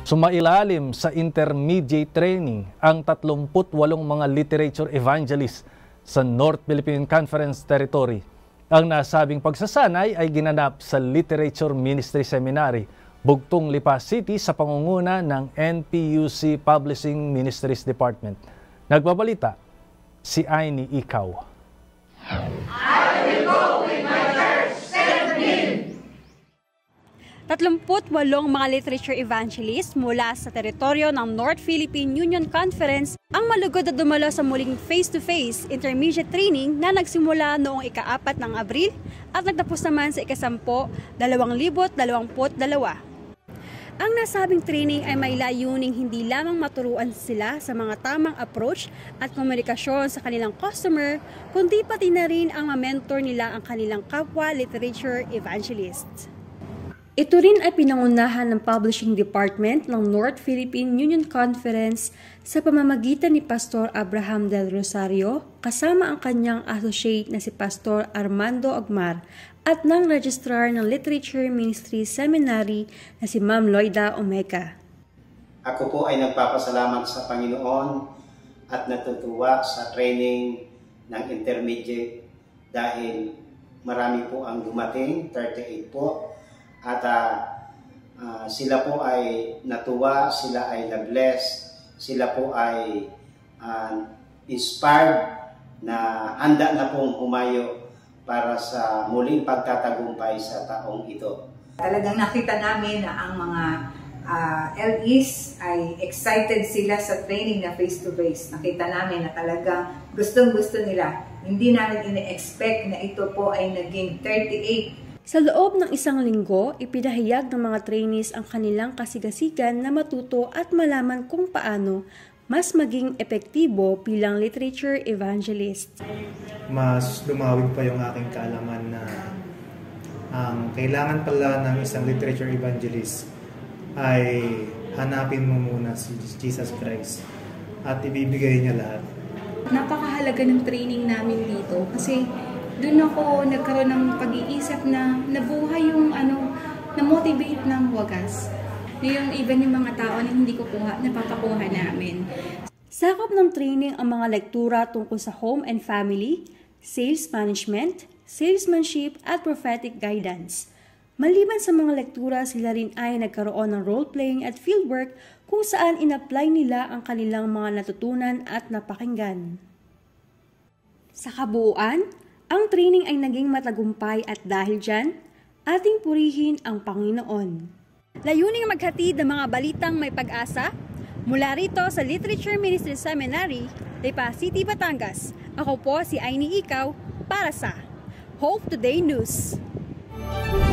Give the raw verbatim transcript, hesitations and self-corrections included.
Sumailalim sa intermediate training ang tatlumpu't walong mga literature evangelists sa North Philippine Conference Territory. Ang nasabing pagsasanay ay ginanap sa Literature Ministry Seminary, Bugtong Lipa City sa pangunguna ng N P U C Publishing Ministries Department. Nagbabalita si Aini Ikaw. I will go with my church, send me! Tatlumput walong mga literature evangelists mula sa teritoryo ng North Philippine Union Conference ang malugod na dumalo sa muling face-to-face intermediate training na nagsimula noong ika-apat ng Abril at nagtapos naman sa ikasampo, dalawang libot, dalawamput dalawa. Ang nasabing training ay may layuning hindi lamang maturuan sila sa mga tamang approach at komunikasyon sa kanilang customer, kundi pati na rin ang ma-mentor nila ang kanilang kapwa literature evangelists. Ito rin ay pinangunahan ng Publishing Department ng North Philippine Union Conference sa pamamagitan ni Pastor Abraham del Rosario kasama ang kanyang associate na si Pastor Armando Agmar at ng Registrar ng Literature Ministry Seminary na si Ma'am Loida Omeka. Ako po ay nagpapasalamat sa Panginoon at natutuwa sa training ng intermediate dahil marami po ang dumating, thirty-eight po. At uh, uh, sila po ay natuwa, sila ay na-bless, sila po ay uh, inspired na handa na pong humayo para sa muling pagtatagumpay sa taong ito. Talagang nakita namin na ang mga uh, L Es ay excited sila sa training na face-to-face. Nakita namin na talagang gustong-gusto nila. Hindi namin ina-expect na ito po ay naging thirty-eight. Sa loob ng isang linggo, ipinahayag ng mga trainees ang kanilang kasigasigan na matuto at malaman kung paano mas maging epektibo bilang literature evangelist. Mas lumawig pa yung aking kaalaman na ang kailangan pala ng isang literature evangelist ay hanapin mo muna si Jesus Christ at ibibigay niya lahat. Napakahalaga ng training namin dito kasi doon ako nagkaroon ng pag-iisip na nabuhay yung ano, na-motivate ng wagas. Yung even yung mga tao na hindi ko kuha, napapakuha namin. Sakop ng training ang mga lektura tungkol sa home and family, sales management, salesmanship at prophetic guidance. Maliban sa mga lektura, sila rin ay nagkaroon ng role-playing at fieldwork kung saan in-apply nila ang kanilang mga natutunan at napakinggan. Sa kabuuan, ang training ay naging matagumpay at dahil dyan, ating purihin ang Panginoon. Layuning maghatid ng mga balitang may pag-asa, mula rito sa Literature Ministry Seminary, Lipa City, Batangas. Ako po si Aini Ikaw para sa Hope Today News.